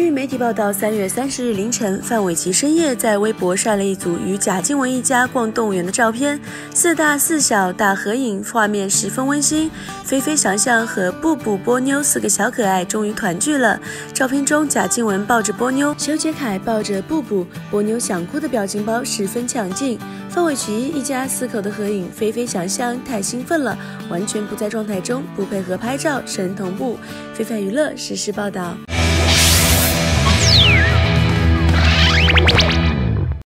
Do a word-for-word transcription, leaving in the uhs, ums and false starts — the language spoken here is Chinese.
据媒体报道，三月三十日凌晨，范玮琪深夜在微博晒了一组与贾静雯一家逛动物园的照片，四大四小大合影，画面十分温馨。菲菲、想象和布布、波妞四个小可爱终于团聚了。照片中，贾静雯抱着波妞，修杰楷抱着布布，波妞想哭的表情包十分抢镜。范玮琪一家四口的合影，菲菲想象太兴奋了，完全不在状态中，不配合拍照，神同步。非凡娱乐实时报道。